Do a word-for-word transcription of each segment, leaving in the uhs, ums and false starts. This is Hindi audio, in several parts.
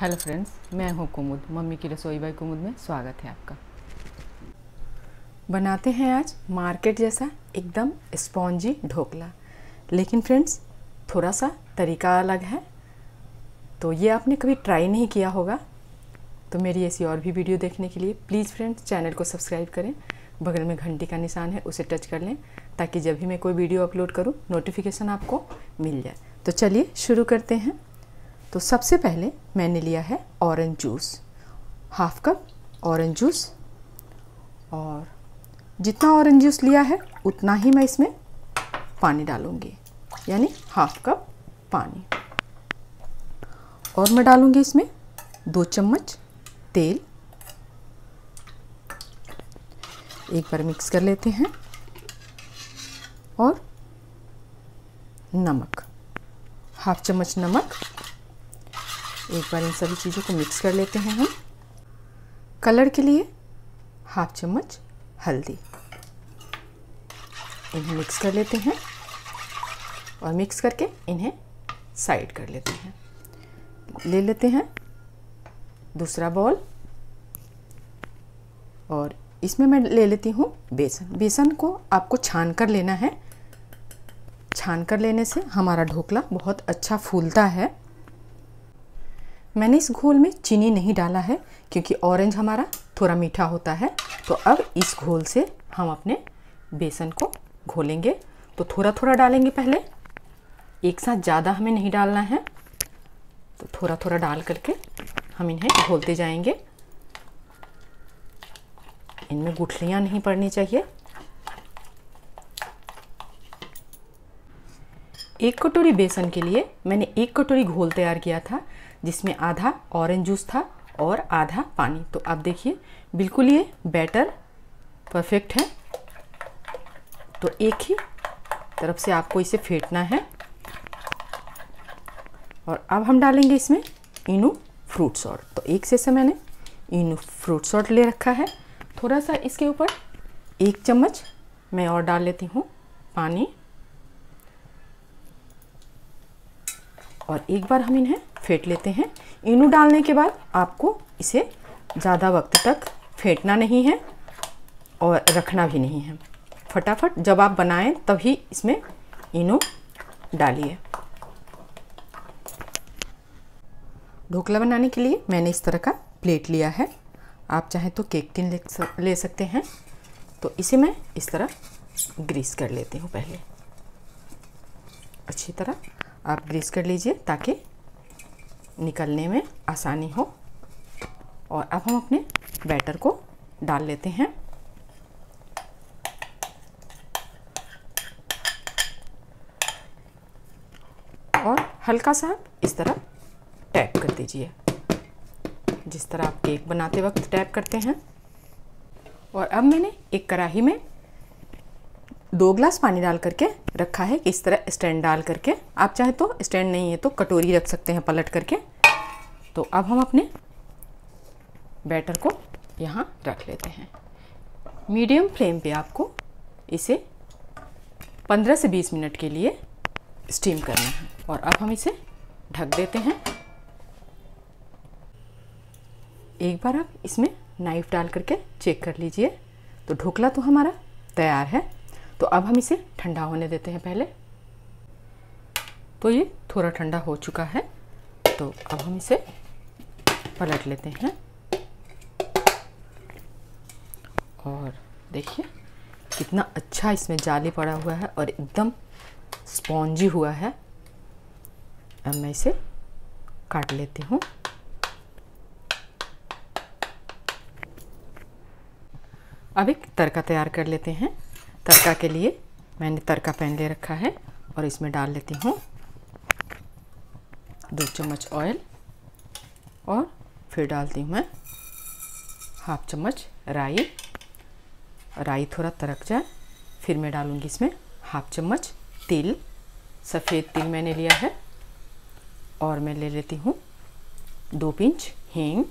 हेलो फ्रेंड्स, मैं हूँ कुमुद। मम्मी की रसोई बाई कुमुद में स्वागत है आपका। बनाते हैं आज मार्केट जैसा एकदम स्पॉन्जी ढोकला, लेकिन फ्रेंड्स थोड़ा सा तरीका अलग है। तो ये आपने कभी ट्राई नहीं किया होगा, तो मेरी ऐसी और भी वीडियो देखने के लिए प्लीज़ फ्रेंड्स चैनल को सब्सक्राइब करें। बगल में घंटी का निशान है, उसे टच कर लें ताकि जब भी मैं कोई वीडियो अपलोड करूँ नोटिफिकेशन आपको मिल जाए। तो चलिए शुरू करते हैं। तो सबसे पहले मैंने लिया है orange juice, half cup orange juice, और जितना ऑरेंज जूस लिया है उतना ही मैं इसमें पानी डालूंगी, यानी हाफ कप पानी। और मैं डालूंगी इसमें दो चम्मच तेल। एक बार मिक्स कर लेते हैं। और नमक, हाफ चम्मच नमक। एक बार इन सभी चीज़ों को मिक्स कर लेते हैं हम। कलर के लिए हाफ चम्मच हल्दी, इन्हें मिक्स कर लेते हैं और मिक्स करके इन्हें साइड कर लेते हैं। ले लेते हैं दूसरा बॉल और इसमें मैं ले लेती हूँ बेसन। बेसन को आपको छान कर लेना है। छान कर लेने से हमारा ढोकला बहुत अच्छा फूलता है। मैंने इस घोल में चीनी नहीं डाला है क्योंकि ऑरेंज हमारा थोड़ा मीठा होता है। तो अब इस घोल से हम अपने बेसन को घोलेंगे। तो थोड़ा थोड़ा डालेंगे पहले, एक साथ ज़्यादा हमें नहीं डालना है। तो थोड़ा थोड़ा डाल करके हम इन्हें घोलते जाएंगे। इनमें गुठलियाँ नहीं पड़नी चाहिए। एक कटोरी बेसन के लिए मैंने एक कटोरी घोल तैयार किया था, जिसमें आधा ऑरेंज जूस था और आधा पानी। तो आप देखिए बिल्कुल ये बैटर परफेक्ट है। तो एक ही तरफ से आपको इसे फेंटना है। और अब हम डालेंगे इसमें इनो फ्रूट सॉल्ट। तो एक से, से मैंने इनो फ्रूट सॉल्ट ले रखा है। थोड़ा सा इसके ऊपर एक चम्मच मैं और डाल लेती हूँ पानी। और एक बार हम इन्हें फेंट लेते हैं। इनो डालने के बाद आपको इसे ज़्यादा वक्त तक फेंटना नहीं है और रखना भी नहीं है। फटाफट जब आप बनाएं तभी इसमें इनो डालिए। ढोकला बनाने के लिए मैंने इस तरह का प्लेट लिया है। आप चाहें तो केक टिन ले, ले सकते हैं। तो इसे मैं इस तरह ग्रीस कर लेती हूँ। पहले अच्छी तरह आप ग्रीस कर लीजिए ताकि निकलने में आसानी हो। और अब हम अपने बैटर को डाल लेते हैं। और हल्का सा इस तरह टैप कर दीजिए, जिस तरह आप केक बनाते वक्त टैप करते हैं। और अब मैंने एक कढ़ाई में दो ग्लास पानी डाल करके रखा है, इस तरह स्टैंड डाल करके। आप चाहे तो स्टैंड नहीं है तो कटोरी रख सकते हैं पलट करके। तो अब हम अपने बैटर को यहाँ रख लेते हैं। मीडियम फ्लेम पे आपको इसे पंद्रह से बीस मिनट के लिए स्टीम करना है। और अब हम इसे ढक देते हैं। एक बार आप इसमें नाइफ डाल करके चेक कर लीजिए। तो ढोकला तो हमारा तैयार है। तो अब हम इसे ठंडा होने देते हैं पहले। तो ये थोड़ा ठंडा हो चुका है। तो अब हम इसे पलट लेते हैं। और देखिए कितना अच्छा इसमें जाली पड़ा हुआ है और एकदम स्पॉन्जी हुआ है। अब मैं इसे काट लेती हूँ। अब एक तड़का तैयार कर लेते हैं। तड़का के लिए मैंने तड़का पैन ले रखा है और इसमें डाल लेती हूँ दो चम्मच ऑयल। और फिर डालती हूँ मैं हाफ चम्मच राई। राई थोड़ा तड़क जाए फिर मैं डालूँगी इसमें हाफ चम्मच तिल। सफ़ेद तिल मैंने लिया है। और मैं ले लेती हूँ दो पिंच हींग।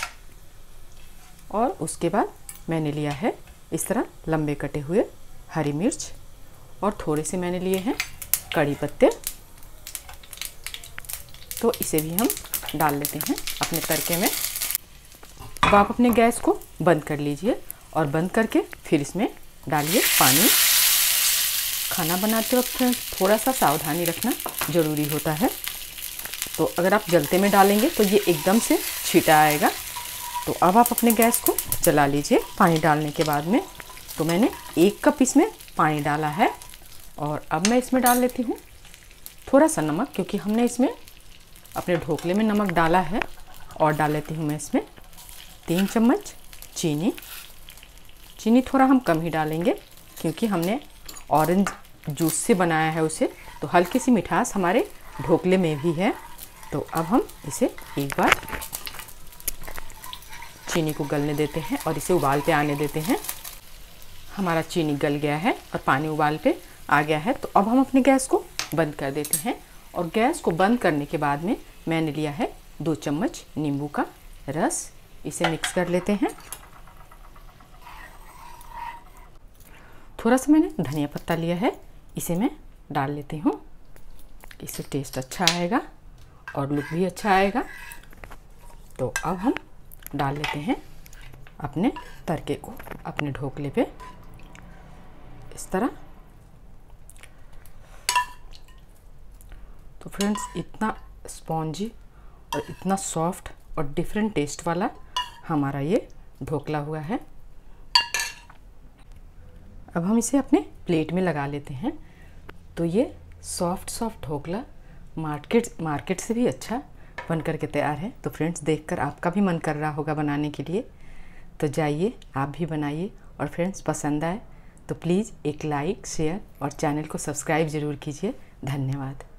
और उसके बाद मैंने लिया है इस तरह लंबे कटे हुए हरी मिर्च। और थोड़े से मैंने लिए हैं कड़ी पत्ते। तो इसे भी हम डाल लेते हैं अपने तड़के में। अब आप अपने गैस को बंद कर लीजिए और बंद करके फिर इसमें डालिए पानी। खाना बनाते वक्त थोड़ा सा सावधानी रखना ज़रूरी होता है, तो अगर आप जलते में डालेंगे तो ये एकदम से छीटा आएगा। तो अब आप अपने गैस को जला लीजिए पानी डालने के बाद में। तो मैंने एक कप इसमें पानी डाला है और अब मैं इसमें डाल लेती हूँ थोड़ा सा नमक, क्योंकि हमने इसमें अपने ढोकले में नमक डाला है। और डाल लेती हूँ मैं इसमें तीन चम्मच चीनी। चीनी थोड़ा हम कम ही डालेंगे क्योंकि हमने ऑरेंज जूस से बनाया है उसे, तो हल्की सी मिठास हमारे ढोकले में भी है। तो अब हम इसे एक बार चीनी को गलने देते हैं और इसे उबाल पे आने देते हैं। हमारा चीनी गल गया है और पानी उबाल पे आ गया है। तो अब हम अपने गैस को बंद कर देते हैं और गैस को बंद करने के बाद में मैंने लिया है दो चम्मच नींबू का रस। इसे मिक्स कर लेते हैं। थोड़ा सा मैंने धनिया पत्ता लिया है, इसे मैं डाल लेती हूँ। इससे टेस्ट अच्छा आएगा और लुक भी अच्छा आएगा। तो अब हम डाल लेते हैं अपने तड़के को अपने ढोकले पे इस तरह। तो फ्रेंड्स, इतना स्पॉन्जी और इतना सॉफ्ट और डिफरेंट टेस्ट वाला हमारा ये ढोकला हुआ है। अब हम इसे अपने प्लेट में लगा लेते हैं। तो ये soft soft dhokla market market से भी अच्छा बन करके तैयार है। तो फ्रेंड्स, देखकर आपका भी मन कर रहा होगा बनाने के लिए, तो जाइए आप भी बनाइए। और फ्रेंड्स, पसंद आए तो प्लीज़ एक लाइक, शेयर और चैनल को सब्सक्राइब ज़रूर कीजिए। धन्यवाद।